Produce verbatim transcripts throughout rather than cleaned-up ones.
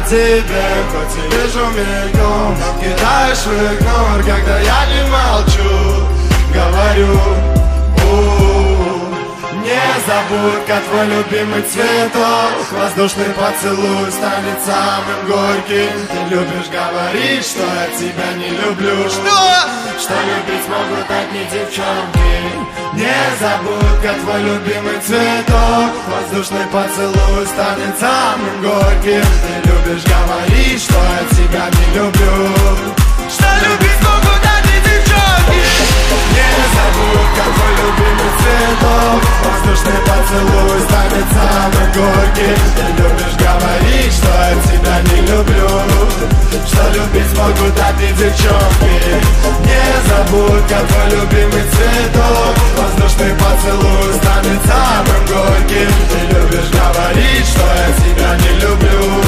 тебе, хоть и вижу мельком. Кидаешь в игнор, когда я не молчу. Говорю, у-у-у. Не забудь, как твой любимый цветок. Воздушный поцелуй станет самым горьким. Ты любишь говорить, что я тебя не люблю. Что? Что любить могут одни девчонки. Не забудь, как твой любимый цветок. Воздушный поцелуй станет самым горьким. Ты любишь говорить, что я тебя не люблю. Что любить могут одни девчонки. Не забудь, как твой любимый цветок. Воздушный поцелуй станет самым горьким. Ты любишь говорить, что я тебя не люблю. Что любить могут одни девчонки. Не забудь, как твой любимый цветок. Воздушный поцелуй станет самым горьким. Ты любишь говорить, что я тебя не люблю.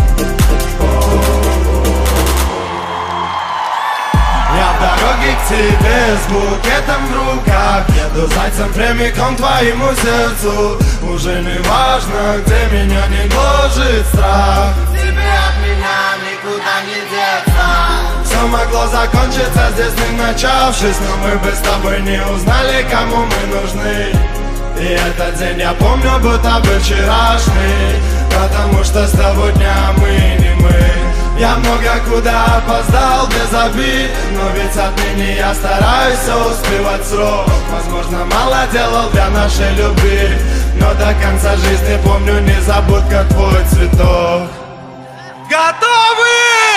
Я в дороге к тебе с букетом в руках. Еду зайцем прямиком к твоему сердцу. Уже не важно, где меня не гложет страх. Тебе от меня никуда не деться. Все могло закончиться здесь, не начавшись. Но мы бы с тобой не узнали, кому мы нужны. И этот день я помню, будто бы вчерашний. Потому что с того дня мы не мы. Я много куда опоздал без обид. Но ведь отныне я стараюсь все успевать срок. Возможно, мало делал для нашей любви, но до конца жизни помню незабудка твой цветок. Готовы?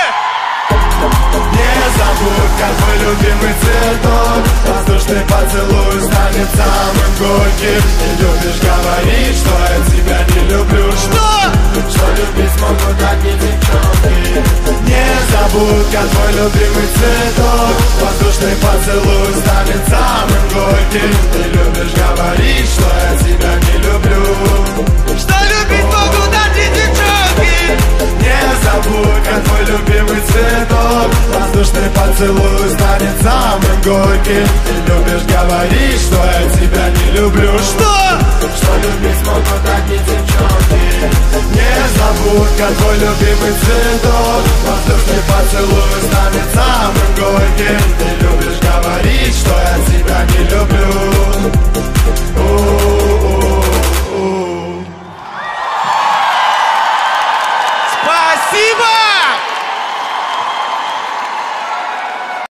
Не забудь, как твой любимый цветок. Воздушный поцелуй станет самым горьким. Ты любишь говорить, что я тебя не люблю. Что? Что любить могут одни девчонки. Не забудь, как твой любимый цветок. Воздушный поцелуй станет самым горьким. Ты любишь говорить, что я тебя не люблю. Что любить могут одни девчонки. Не забудь, как твой любимый цветок. Воздушный поцелуй станет самым горьким. Ты любишь говорить, что я тебя не люблю. Что? Что любить могут одни девчонки. Не забудь, как твой любимый цветок. Воздушный поцелуй станет самым горьким. Ты любишь говорить, что я тебя не люблю. У-у-у-у. Спасибо!